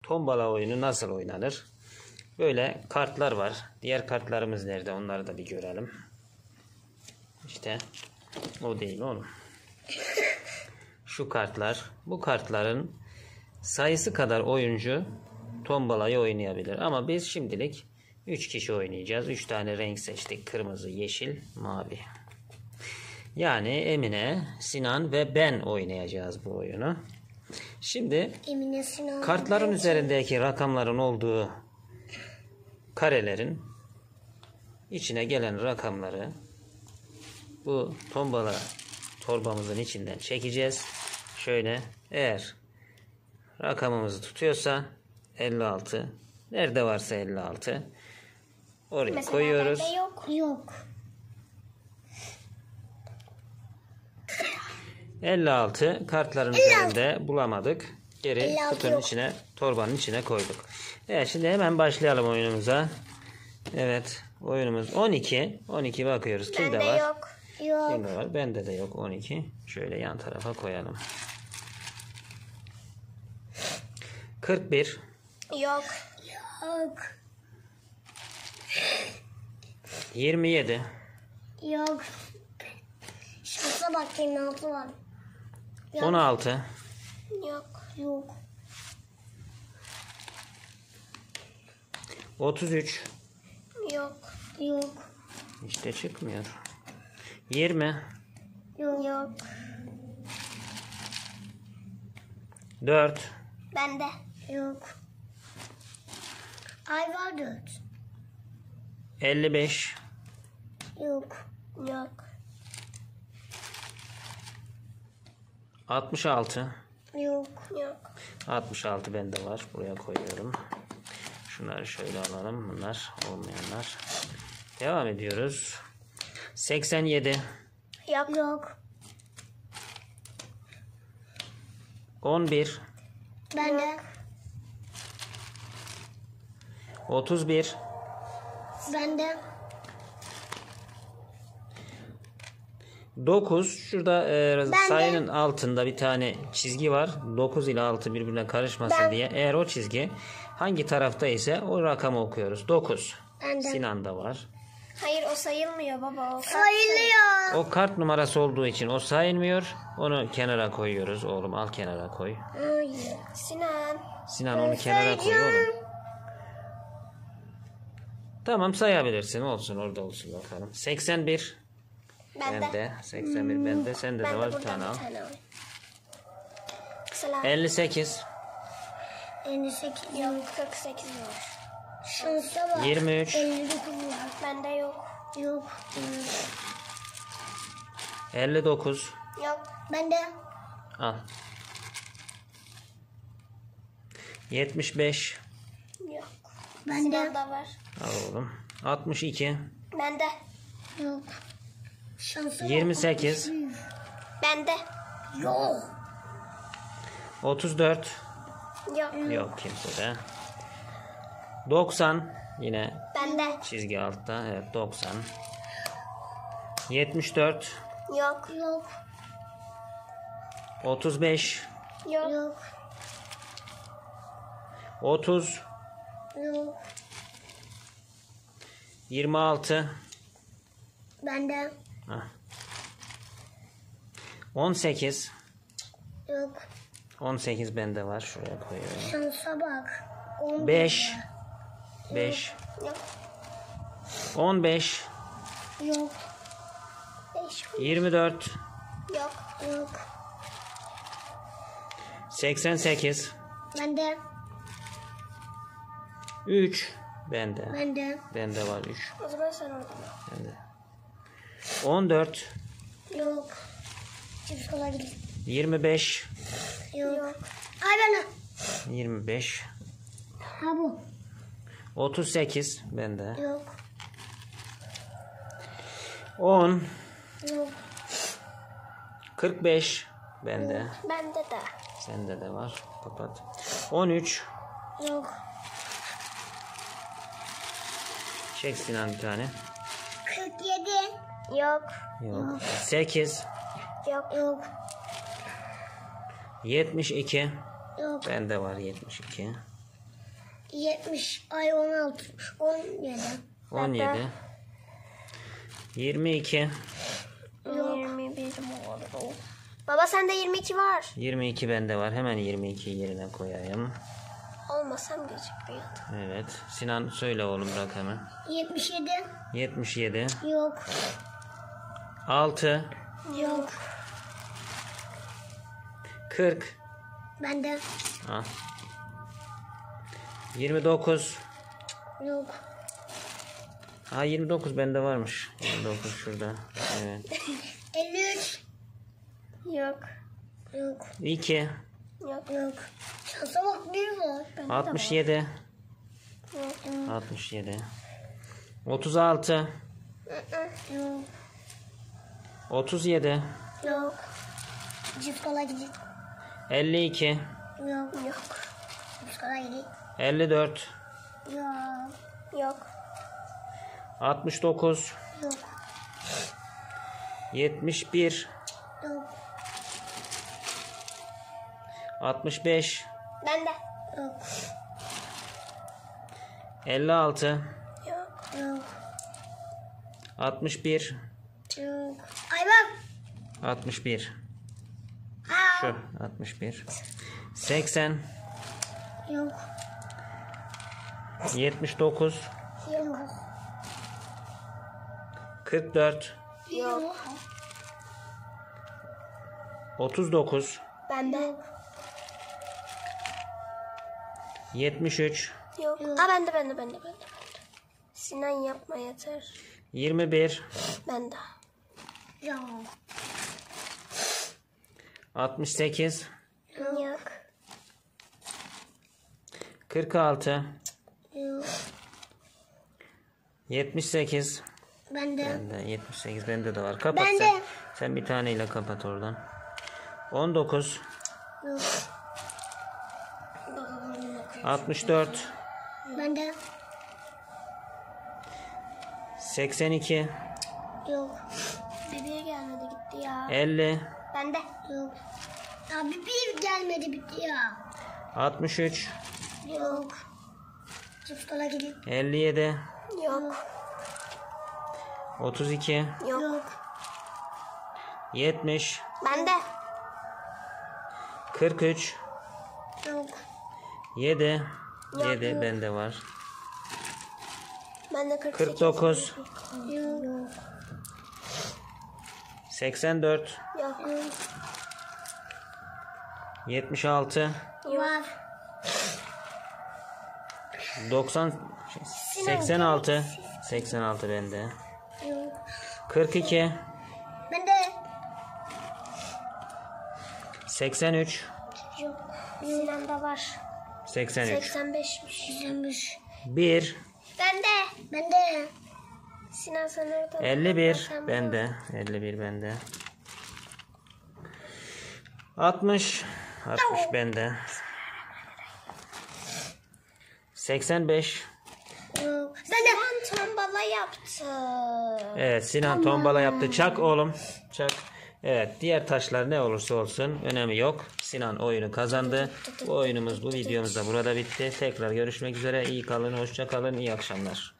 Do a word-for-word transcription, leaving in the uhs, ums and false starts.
tombala oyunu nasıl oynanır? Böyle kartlar var. Diğer kartlarımız nerede? Onları da bir görelim. İşte o değil oğlum. Şu kartlar. Bu kartların sayısı kadar oyuncu tombalayı oynayabilir. Ama biz şimdilik üç kişi oynayacağız. üç tane renk seçtik. Kırmızı, yeşil, mavi. Yani Emine, Sinan ve ben oynayacağız bu oyunu. Şimdi Emine, Sinan, kartların üzerindeki rakamların olduğu karelerin içine gelen rakamları bu tombala torbamızın içinden çekeceğiz. Şöyle, eğer rakamımızı tutuyorsa elli altı, nerede varsa elli altı oraya mesela koyuyoruz. bende yok. Yok. elli altı kartların üzerinde bulamadık. Geri elli altı kutunun yok. içine, torbanın içine koyduk. Evet, şimdi hemen başlayalım oyunumuza. Evet, oyunumuz on iki. on iki bakıyoruz. Kimde Bende var? yok. Yok. Kimde var? Bende de yok on iki. Şöyle yan tarafa koyalım. kırk bir. Yok. Yok. yirmi yedi. Yok. Şansa bakayım, ne altı var. Yok. on altı. Yok. Yok. otuz üç. Yok. Yok. İşte çıkmıyor. yirmi. Yok. Yok. dört. Bende. Yok. Ay var dört. elli beş. Yok. Yok. altmış altı. Yok. Yok. altmış altı bende var. Buraya koyuyorum. Şunları şöyle alalım. Bunlar olmayanlar. Devam ediyoruz. seksen yedi. Yok. Yok. on bir. Bende. otuz bir. Bende. dokuz. Şurada e, Ben de. sayının altında bir tane çizgi var. dokuz ile altı birbirine karışmasın Ben- diye. Eğer o çizgi hangi tarafta ise o rakamı okuyoruz. dokuz. Bende. Sinan'da var. Hayır, o sayılmıyor baba. O sayılıyor. O kart numarası olduğu için o sayılmıyor. Onu kenara koyuyoruz. Oğlum al kenara koy. Hayır. Sinan. Sinan onu kenara koy oğlum. Tamam, sayabilirsin. Olsun, orada olsun bakalım. seksen bir. Bende. Bende. seksen bir bende. Sende de Bende var, bir buradan tane al. bir tane var. Sıla. elli sekiz. elli sekiz yok. kırk sekiz var. Şansa bak. yirmi üç. elli dokuz var. Bende yok. Yok. elli dokuz. Yok. Bende. Al. yetmiş beş. Yok. Bende. Sinan'da var. Al oğlum. altmış iki. Bende. Yok. Şansa yirmi sekiz. Bende. Yok. otuz dört. Yok. Yok kimsede. doksan. Yine Bende. çizgi altta. Evet, doksan. yetmiş dört. Yok. Yok. otuz beş. Yok. Yok. otuz. Yok. yirmi altı. Bende. Hah. on sekiz. Yok. on sekiz bende var. Şuraya koyuyorum. Şansa bak. on beş. beş. Yok. on beş. Yok. beş. yirmi dört. Yok. Yok. seksen sekiz. Bende. üç. Bende. Bende. Bende var üç. O zaman sen orada. Bende. on dört. Yok. Cips olabilir. yirmi beş. Yok. Yok. Ay bana. yirmi beş. Ha bu. otuz sekiz bende. Yok. on. Yok. kırk beş bende. Bende de. Sende de var. Kapat. on üç. Yok. Çek Sinan bir tane. kırk yedi. Yok. Yok. sekiz. Yok. Yok. yetmiş iki. Yok. Bende var yetmiş iki. yetmiş. Ay on altı. on yedi. on yedi. yirmi iki. yirmi bir oldu. Baba sende yirmi iki var. yirmi iki bende var. Hemen yirmi ikiyi yerine koyayım. Olmasam gözükmüyordu. Evet. Sinan söyle oğlum rakamı. yetmiş yedi. yetmiş yedi. Yok. altı. Yok. kırk. Bende. Al. yirmi dokuz. Yok. Ha yirmi dokuz bende varmış. yirmi dokuz şurada. Evet. elli üç. Yok. Yok. iki. Yok. Yok. Şansa bak bir var. Bende altmış yedi. Yok. altmış yedi. otuz altı. Yok. otuz yedi. Yok. Cips kola gidin. elli iki. Yok. Yok. Cips kola gidin. elli dört. Yok. Yok. altmış dokuz. Yok. yetmiş bir. Yok. altmış beş. Bende. Yok. elli altı. Yok. Yok. altmış bir. Yok. Ay bak. altmış bir. Aa. Şu altmış bir. seksen. Yok. yetmiş dokuz. Yok. kırk dört. Yok. otuz dokuz. Bende. yetmiş üç. Yok. Aa bende bende bende bende. Sinan yapma yeter. yirmi bir. Bende. Yok. altmış sekiz. Yok. kırk altı. Yok. yetmiş sekiz. Bende. Bende yetmiş sekiz bende de var. Kapat Bende. sen. Sen bir taneyle kapat oradan. on dokuz. Yok. altmış dört. Bende. seksen iki. Yok. Bebeğe gelmedi gitti ya. elli. Bende. Yok. Abi bir gelmedi bitti ya. altmış üç. Yok. Cips kola gidin. elli yedi. Yok. otuz iki. Yok. yetmiş. Bende. kırk üç. Yok. yedi. Yok, yedi yok. bende var. Bende kırk kırk dokuz. Yok. seksen dört. Yok. yetmiş altı. Var. doksan. seksen altı. seksen altı bende. Yok. kırk iki. Bende. seksen üç. Yok. Sinan'da var. seksen üç. seksen beşmiş. seksen beş. bir. Bende. Bende. Sinan sen orada. elli bir Sen bende. elli bir bende. altmış. altmış bende. seksen beş. Yok. Bende. Sinan tombala yaptı. Evet Sinan tombala yaptı. Çak oğlum. Çak. Evet diğer taşlar ne olursa olsun önemi yok. Sinan oyunu kazandı. Bu oyunumuz bu videomuz da burada bitti. Tekrar görüşmek üzere. İyi kalın, hoşça kalın, iyi akşamlar.